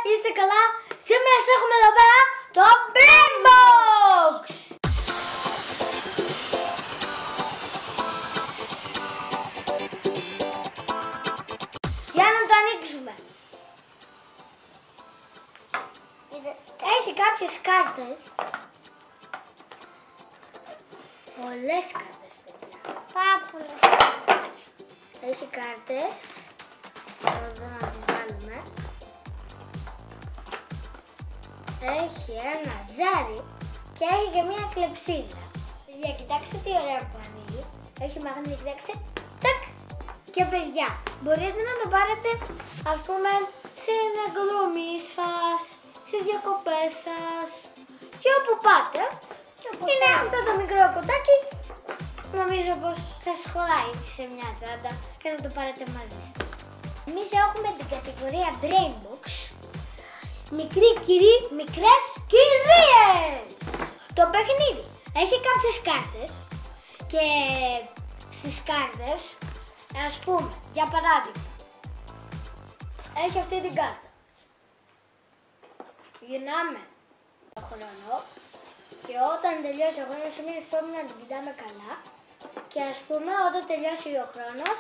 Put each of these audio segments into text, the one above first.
είστε καλά. Σήμερα σας έχουμε εδώ πέρα το Brain Box. Για να το ανοίξουμε. Έχει κάποιες κάρτες. Πολλές κάρτες, παιδιά. Πάρα πολλές. Έχει κάρτες. Εδώ να τις βάλουμε. Έχει ένα ζάρι και έχει και μια κλεψίδα. Παιδιά, κοιτάξτε τι ωραία που ανοίγει. Έχει μαγνήτη, κοιτάξτε. Τακ! Και παιδιά, μπορείτε να το πάρετε, ας πούμε, στην εκδρομή σας, στις διακοπές σας και όπου πάτε. Είναι αυτό το μικρό κουτάκι. Νομίζω πως σας χωράει σε μια τσάντα και να το πάρετε μαζί σας. Εμείς έχουμε την κατηγορία Brain Box. Μικροί κύριοι, μικρές κυρίες. Το παιχνίδι έχει κάποιες κάρτες και στις κάρτες, ας πούμε, για παράδειγμα, έχει αυτή την κάρτα. Γυρνάμε το χρόνο και όταν τελειώσει ο χρόνος εμείς πρέπει να την κοιτάμε καλά και ας πούμε όταν τελειώσει ο χρόνος,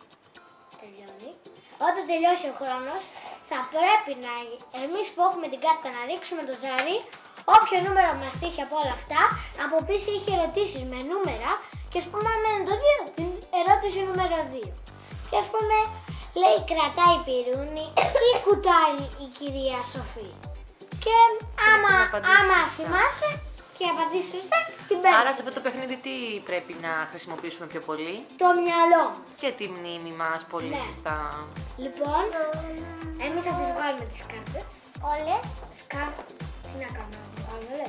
όταν τελειώσει ο χρόνος θα πρέπει να εμείς που έχουμε την κάρτα να ρίξουμε το ζάρι, όποιο νούμερο μας τύχει από όλα αυτά, από πίσω έχει ερωτήσεις με νούμερα και ας πούμε με το 2, την ερώτηση νούμερο 2. Και ας πούμε λέει κρατάει πυρούνι ή κουτάει η κυρία Σοφή. Και άμα θυμάσαι και απαντήσεις σωστά, την παίρνεις. Άρα σε αυτό το παιχνίδι τι πρέπει να χρησιμοποιήσουμε πιο πολύ? Το μυαλό. Και τη μνήμη μας, πολύ Ναι. σωστά. Λοιπόν, εμείς θα τις βάλουμε τις κάρτες. Όλες. Τι να κάνουμε, να τις βάλουμε όλες.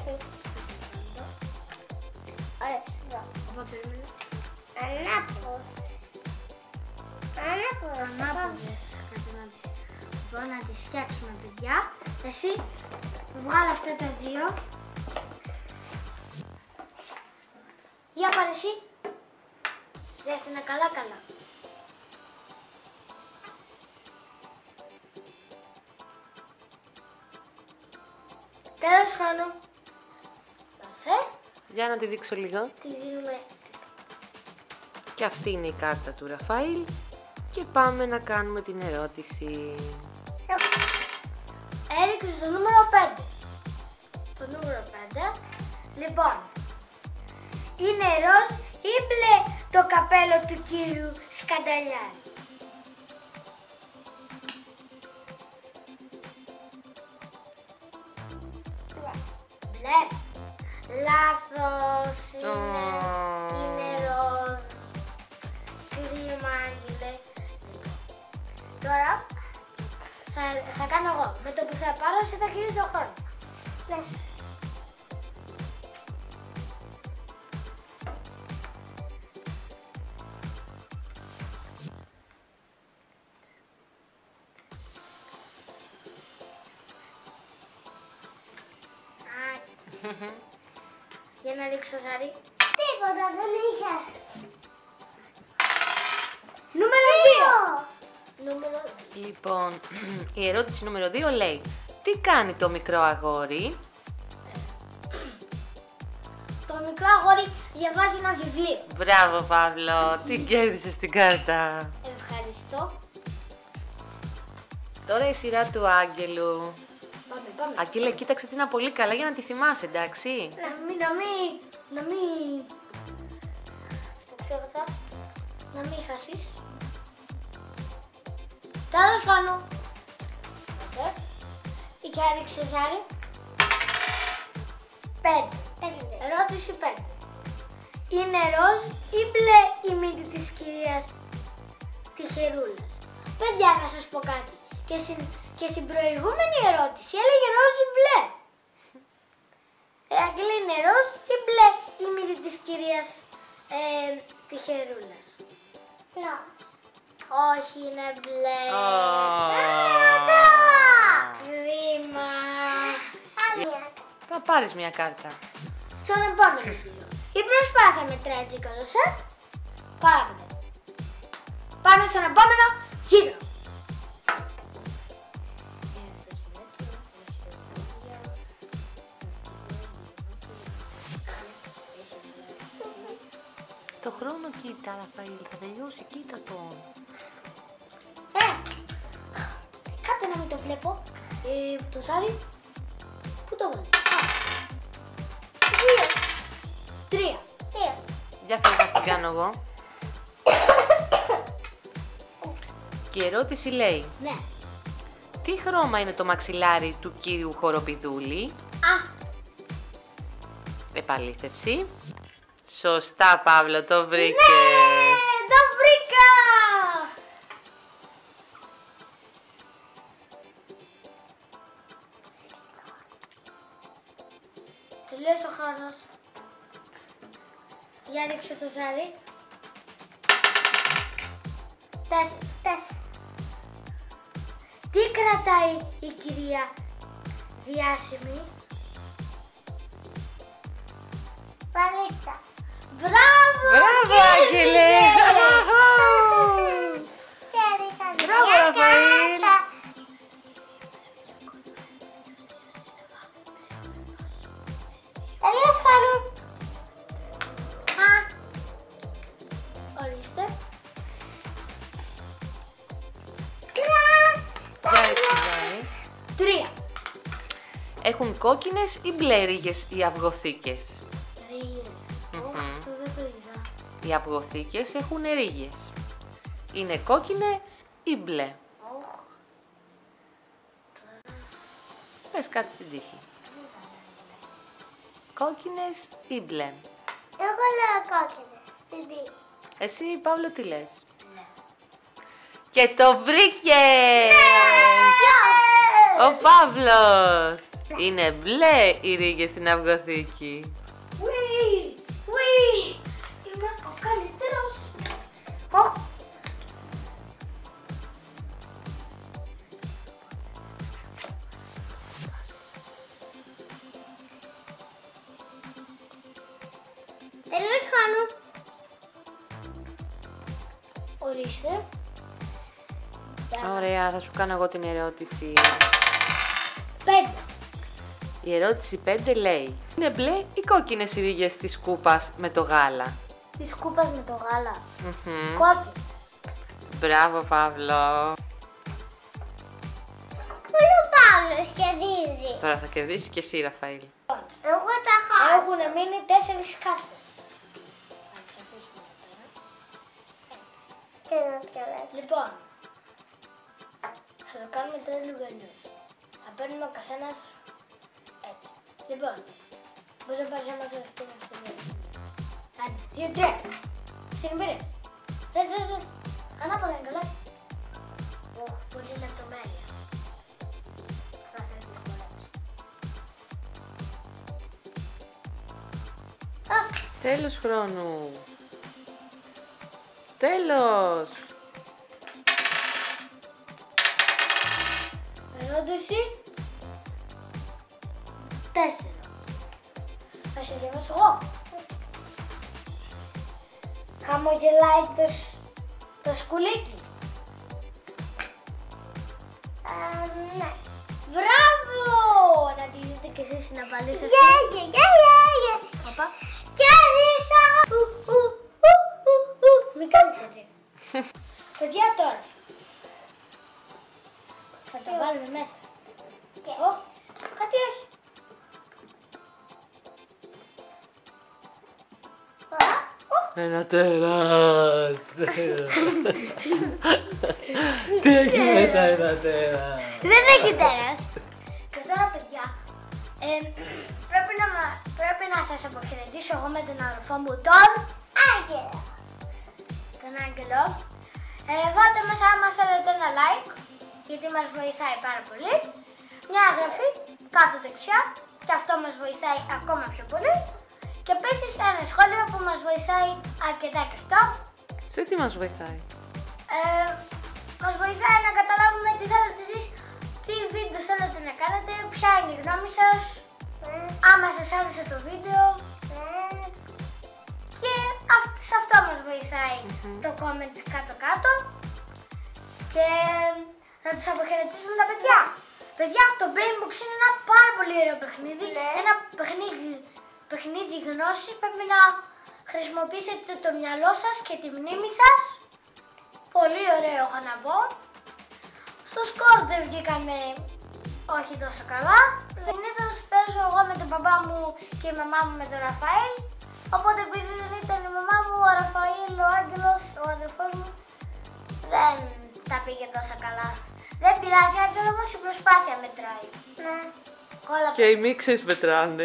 Όλες εδώ. Ανάποδες. Λοιπόν, να τις φτιάξουμε, παιδιά. Εσύ, βγάλε αυτά τα δύο. Για πάρε εσύ. Δέστε να καλά. Τέλος χρόνου. Δώσε. Για να τη δείξω λίγο. Τη δίνουμε. Και αυτή είναι η κάρτα του Ραφαήλ. Και πάμε να κάνουμε την ερώτηση. Έριξε το νούμερο 5. Το νούμερο 5. Λοιπόν, είναι ροζ ή μπλε το καπέλο του κύριου Σκανταλιάρη? Μπλε. Λάθος. Είναι ροζ. Κρίμα, Άγγελε. Τώρα θα κάνω εγώ. Με το που θα πάρω, εσύ θα κινείς το χρόνο. Ναι. Για να ρίξω το ζάρι. Τίποτα, δεν είχε. Νούμερο 2. Νούμερο 2. Λοιπόν, η ερώτηση νούμερο 2 λέει: τι κάνει το μικρό αγόρι? Το μικρό αγόρι διαβάζει ένα βιβλίο. Μπράβο, Παύλο, την κέρδισες την κάρτα. Ευχαριστώ. Τώρα η σειρά του Άγγελου. Πάμε. Αγγέλε, κοίταξε την πολύ καλά για να τη θυμάσαι, εντάξει? Να μην... Το ξέρω αυτά. Να μην χάσεις. Τέλος χρόνου. Και έριξε ζάρι. 5. Ερώτηση 5. Είναι ροζ ή μπλε η μύτη της κυρίας Τυχερούλας? Παιδιά, να σας πω κάτι. Και στην προηγούμενη ερώτηση έλεγε ροζ ή μπλε. Αγγέλη, είναι ροζ ή μπλε η μύτη της κυρίας Τυχερούλας? Ναι. Όχι, είναι μπλε. Κρίμα. Θα πάρεις μια κάρτα. Στον επόμενο γύρο. Η προσπάθεια μετράει τσίκολος, Πάμε στον επόμενο γύρο. το χρόνο κοίτα, Ραφαήλ, θα τελειώσει, κοίτα τον. Κάτω να μην το βλέπω. Το Ζάρι, πού το βάλε? 2. 3. Για φέρε να την κάνω εγώ. Και η ερώτηση λέει, Ναι. τι χρώμα είναι το μαξιλάρι του κύριου Χοροπηδούλη? Άσπρο. Επαλήθευση. Σωστά, Παύλο, το βρήκες. Ναι, το βρήκα! Τελείωσε ο χρόνος. Για ρίξε το Ζάρι. 4. Τι κρατάει η κυρία Διάσημη? Παλίτσα. Μπράβο! Μπράβο, Άγγελε! Μπράβο, Ραφαήλ! Τελείως χαρούν. Ορίστε. Για ρίξε, Ζάρι. 3. Έχουν κόκκινες ή μπλε ρίγες οι αυγοθήκες? Ρίγες. Αυτό δεν το είδα. Οι αυγοθήκες έχουν ρίγες. Είναι κόκκινες ή μπλε? Πες κάτι στην τύχη. Κόκκινες ή μπλε? Εγώ λέω κόκκινες. Στην τύχη. Εσύ, Παύλο, τι λες? Ναι. Και το βρήκες! Ο Παύλος! Είναι μπλε οι ρίγες στην αυγοθήκη. Είμαι ο καλύτερος. Τελείως χάνω. Ορίστε. Ωραία, θα σου κάνω εγώ την ερώτηση. 5. Η ερώτηση 5 λέει, είναι μπλε ή κόκκινες οι ρίγες της κούπας με το γάλα? Της κούπας με το γάλα. Μμμ. Κόκκινη. Μπράβο, Παύλο. Πολύ ο Παύλος κερδίζει. Τώρα θα κερδίσεις και εσύ, Ραφαήλ. Εγώ τα χάσω. Έχουν μείνει 4 κάρτες. Θα τις αφήσουμε εδώ πέρα. Λοιπόν, θα το κάνουμε τώρα λίγο αλλιώς. Θα παίρνουμε ο καθένας έτσι. Λοιπόν, μπορείς να πάρεις άμα θες την ευθυνία. 1, 2, 3. Στην πήρες. Θες. Ανάποδα είναι καλά. Πολύ λεπτομέρεια. Θα σε δυσκολέψει. Τέλος χρόνου. Τέλος. Ερώτηση 4. Θα σε διαβάσω εγώ. Χαμογελάει το σκουλίκι. Ναι. Μπράβο! Να τη δείτε και εσείς στην απαλήθευση. Οπα. Κέρδισα! Μην κάνεις έτσι. Παιδιά τώρα. Θα τα βάλουμε μέσα. Κάτι έχει. Ένα τέρας. Τι έχει μέσα ένα τέρας? Δεν έχει τέρας. Και τώρα παιδιά, πρέπει να σας αποχαιρετήσω εγώ με τον αδερφό μου τον Άγγελο. Τον Άγγελο. Βάλτε μέσα άμα θέλετε ένα like, γιατί μας βοηθάει πάρα πολύ. Μια εγγραφή κάτω δεξιά και αυτό μας βοηθάει ακόμα πιο πολύ. Και επίσης ένα σχόλιο που μας βοηθάει αρκετά και αυτό. Σε τι μας βοηθάει? Μας βοηθάει να καταλάβουμε τι θέλετε εσείς, τι βίντεο θέλετε να κάνετε, ποια είναι η γνώμη σας, άμα σας άρεσε το βίντεο. Και σε αυτό μας βοηθάει το comment κάτω-κάτω. Και να τους αποχαιρετήσουμε τα παιδιά. Παιδιά, το Brainbox είναι ένα πάρα πολύ ωραίο παιχνίδι. Ένα παιχνίδι γνώσης, πρέπει να Χρησιμοποιήσετε το μυαλό σας και τη μνήμη σας. Πολύ ωραίο έχω να πω. Στο σκορ δεν βγήκαμε όχι τόσο καλά. Συνήθως παίζω εγώ με τον παπά μου και η μαμά μου με τον Ραφαήλ. Οπότε επειδή δεν ήταν η μαμά μου, ο Ραφαήλ, ο Άγγελος, ο αδερφός μου, δεν τα πήγε τόσο καλά. Δεν πειράζει, Άγγελο, όμως η προσπάθεια μετράει. Ναι. Όλα Και οι μίξες μετράνε.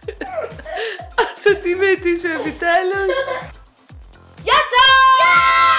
Ας ατιμέτησω επιτέλους. Γεια σας!